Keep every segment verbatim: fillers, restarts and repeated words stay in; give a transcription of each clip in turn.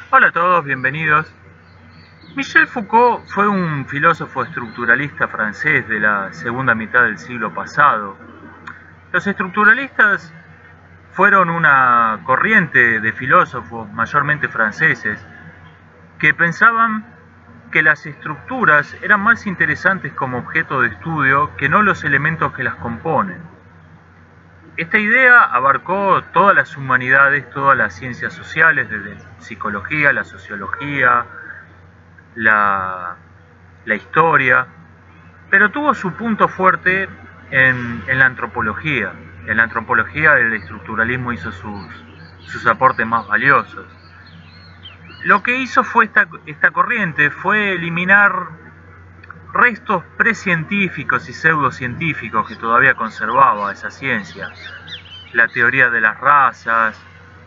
Hola a todos, bienvenidos. Michel Foucault fue un filósofo estructuralista francés de la segunda mitad del siglo pasado. Los estructuralistas fueron una corriente de filósofos, mayormente franceses, que pensaban que las estructuras eran más interesantes como objeto de estudio que no los elementos que las componen. Esta idea abarcó todas las humanidades, todas las ciencias sociales, desde psicología, la sociología, la, la historia, pero tuvo su punto fuerte en, en la antropología. En la antropología el estructuralismo hizo sus, sus aportes más valiosos. Lo que hizo fue esta, esta corriente fue eliminar restos precientíficos y pseudocientíficos que todavía conservaba esa ciencia. La teoría de las razas,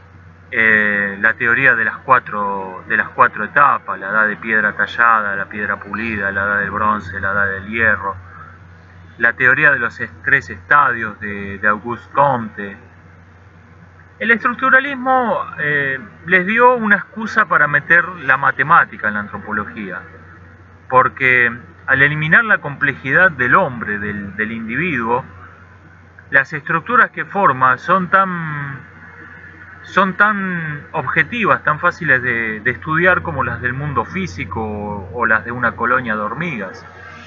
eh, la teoría de las, cuatro, de las cuatro etapas, la edad de piedra tallada, la piedra pulida, la edad del bronce, la edad del hierro, la teoría de los tres estadios de, de Auguste Comte. El estructuralismo eh, les dio una excusa para meter la matemática en la antropología, porque al eliminar la complejidad del hombre, del, del individuo, las estructuras que forma son tan, son tan objetivas, tan fáciles de, de estudiar como las del mundo físico o, o las de una colonia de hormigas.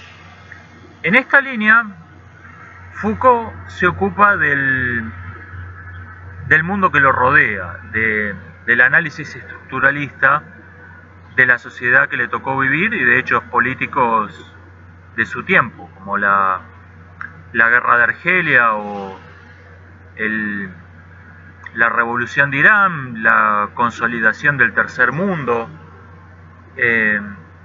En esta línea, Foucault se ocupa del, del mundo que lo rodea, de, del análisis estructuralista de la sociedad que le tocó vivir y de hechos políticos de su tiempo, como la, la guerra de Argelia o el, la revolución de Irán, la consolidación del tercer mundo. Eh,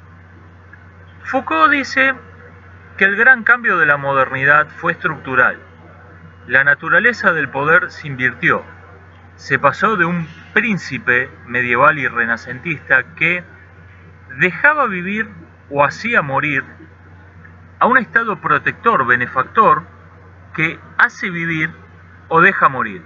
Foucault dice que el gran cambio de la modernidad fue estructural. La naturaleza del poder se invirtió. Se pasó de un príncipe medieval y renacentista que dejaba vivir o hacía morir a un estado protector, benefactor, que hace vivir o deja morir.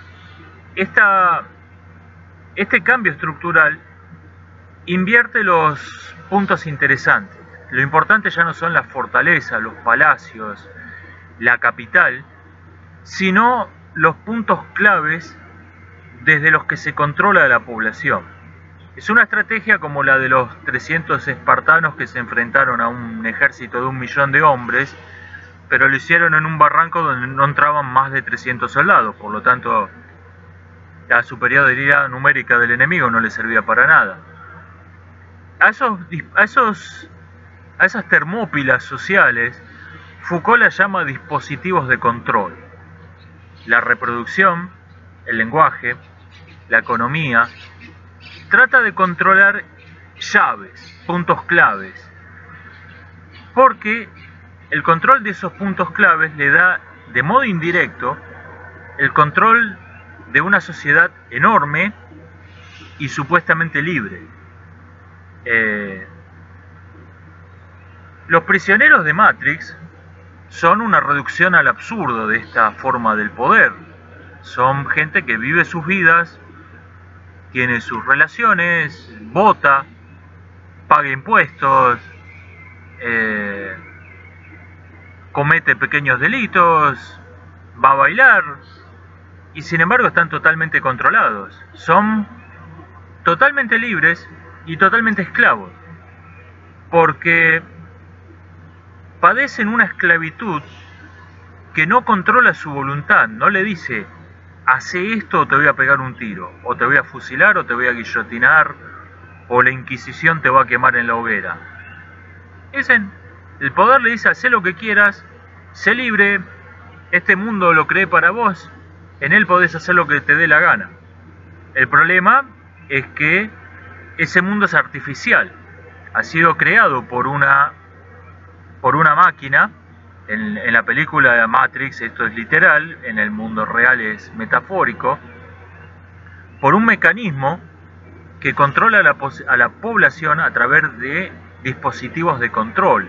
Esta, este cambio estructural invierte los puntos interesantes. Lo importante ya no son las fortalezas, los palacios, la capital, sino los puntos claves desde los que se controla la población. Es una estrategia como la de los trescientos espartanos que se enfrentaron a un ejército de un millón de hombres, pero lo hicieron en un barranco donde no entraban más de trescientos soldados, por lo tanto la superioridad numérica del enemigo no le servía para nada. A, esos, a, esos, a esas termópilas sociales, Foucault las llama dispositivos de control. La reproducción, el lenguaje, la economía, trata de controlar llaves, puntos claves, porque el control de esos puntos claves le da de modo indirecto el control de una sociedad enorme y supuestamente libre. Eh, los prisioneros de Matrix son una reducción al absurdo de esta forma del poder. Son gente que vive sus vidas, tiene sus relaciones, vota, paga impuestos, eh, comete pequeños delitos, va a bailar, y sin embargo están totalmente controlados. Son totalmente libres y totalmente esclavos, porque padecen una esclavitud que no controla su voluntad, no le dice hace esto o te voy a pegar un tiro, o te voy a fusilar o te voy a guillotinar, o la Inquisición te va a quemar en la hoguera. Dicen, el poder le dice haz lo que quieras, sé libre, este mundo lo creé para vos, en él podés hacer lo que te dé la gana. El problema es que ese mundo es artificial, ha sido creado por una, por una máquina. En, en la película Matrix esto es literal, en el mundo real es metafórico, por un mecanismo que controla a la, a la población a través de dispositivos de control.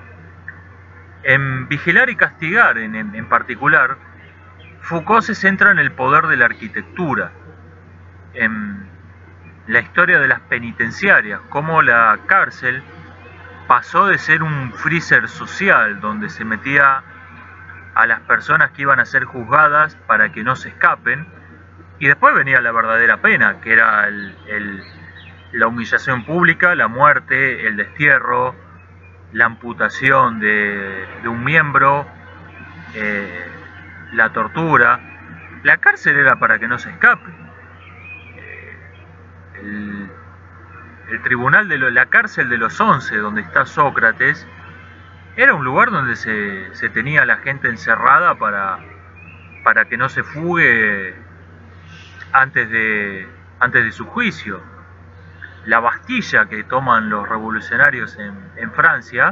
En Vigilar y Castigar, en, en, en particular, Foucault se centra en el poder de la arquitectura. En, la historia de las penitenciarias, cómo la cárcel pasó de ser un freezer social donde se metía a las personas que iban a ser juzgadas para que no se escapen, y después venía la verdadera pena, que era el, el, la humillación pública, la muerte, el destierro, la amputación de, de un miembro, eh, la tortura. La cárcel era para que no se escape. Eh, el, el tribunal de lo, la cárcel de los once, donde está Sócrates, era un lugar donde se, se tenía a la gente encerrada para, para que no se fugue antes de, antes de su juicio. La Bastilla que toman los revolucionarios en, en Francia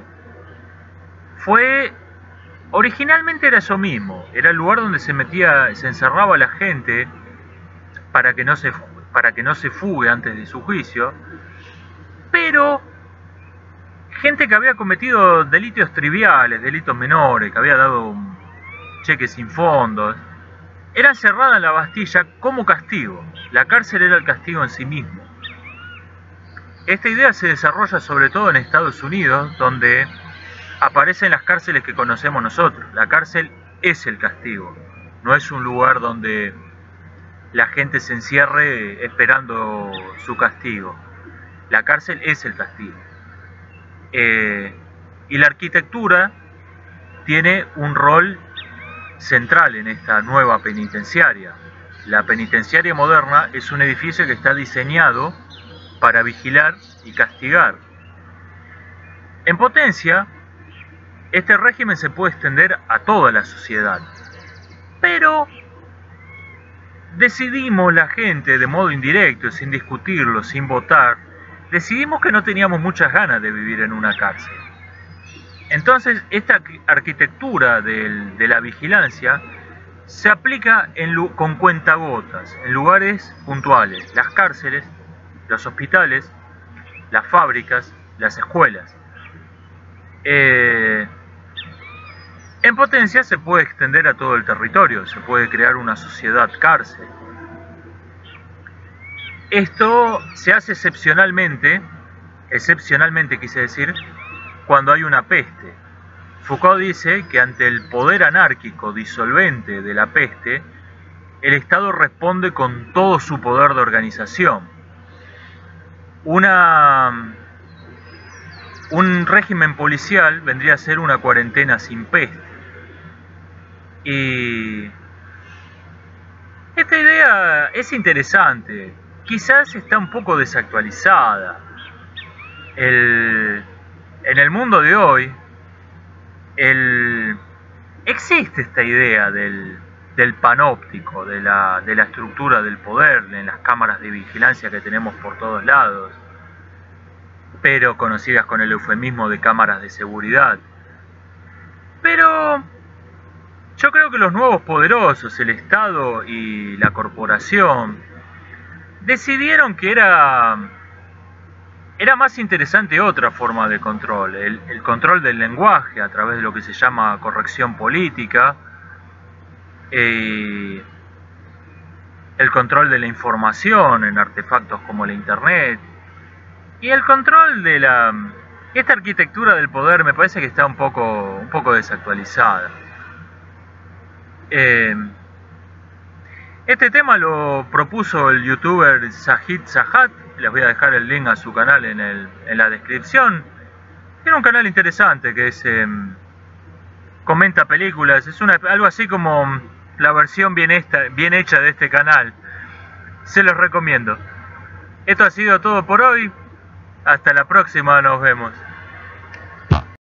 fue, originalmente era eso mismo, era el lugar donde se metía, se encerraba la gente para que no se, para que no se fugue antes de su juicio, pero gente que había cometido delitos triviales, delitos menores, que había dado cheques sin fondos, era encerrada en la Bastilla como castigo. La cárcel era el castigo en sí mismo. Esta idea se desarrolla sobre todo en Estados Unidos, donde aparecen las cárceles que conocemos nosotros. La cárcel es el castigo, no es un lugar donde la gente se encierre esperando su castigo. La cárcel es el castigo. Eh, y la arquitectura tiene un rol central en esta nueva penitenciaria. La penitenciaria moderna es un edificio que está diseñado para vigilar y castigar. En potencia, este régimen se puede extender a toda la sociedad, pero decidimos la gente de modo indirecto, sin discutirlo, sin votar, decidimos que no teníamos muchas ganas de vivir en una cárcel. Entonces, esta arquitectura del, de la vigilancia se aplica en, con cuentagotas, en lugares puntuales, las cárceles, los hospitales, las fábricas, las escuelas. Eh, en potencia se puede extender a todo el territorio, se puede crear una sociedad cárcel. Esto se hace excepcionalmente, excepcionalmente quise decir, cuando hay una peste. Foucault dice que ante el poder anárquico disolvente de la peste, el Estado responde con todo su poder de organización. Una, un régimen policial vendría a ser una cuarentena sin peste. Y esta idea es interesante, quizás está un poco desactualizada. El, en el mundo de hoy, el, existe esta idea del, del panóptico, de la, de la estructura del poder, en las cámaras de vigilancia que tenemos por todos lados, pero conocidas con el eufemismo de cámaras de seguridad. Pero yo creo que los nuevos poderosos, el Estado y la corporación, decidieron que era, era más interesante otra forma de control, el, el control del lenguaje a través de lo que se llama corrección política, eh, el control de la información en artefactos como la internet, y el control de la... Esta arquitectura del poder me parece que está un poco, un poco desactualizada. Eh, este tema lo propuso el youtuber Zahid Zahat, les voy a dejar el link a su canal en, el, en la descripción. Tiene un canal interesante que es eh, comenta películas, es una, algo así como la versión bien, esta, bien hecha de este canal. Se los recomiendo. Esto ha sido todo por hoy. Hasta la próxima, nos vemos.